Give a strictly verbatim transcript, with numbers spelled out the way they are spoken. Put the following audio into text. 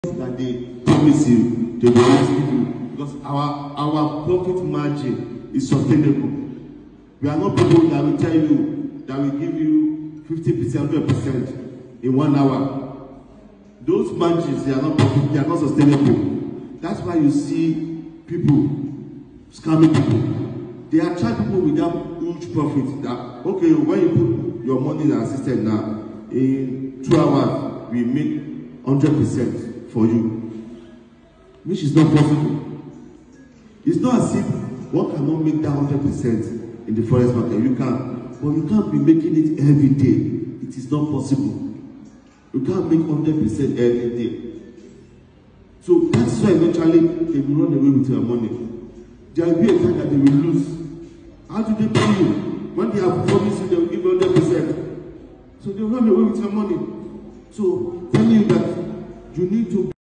that they promise you, they will ask you, because our our profit margin is sustainable. We are not people that will tell you that will give you fifty percent, one hundred percent in one hour. Those margins, they are not profit, they are not sustainable. That's why you see people scamming people. They attract people without huge profit. That okay, when you put your money in the system now, in two hours we make one hundred percent for you, which is not possible. It's not as if one cannot make that one hundred percent in the forex market. You can, but you can't be making it every day. It is not possible. You can't make one hundred percent every day. So that's why eventually they will run away with your money. There will be a time that they will lose. How do they pay you? When they have promised you, they will give you one hundred percent. So they will run away with your money. So telling you that you need to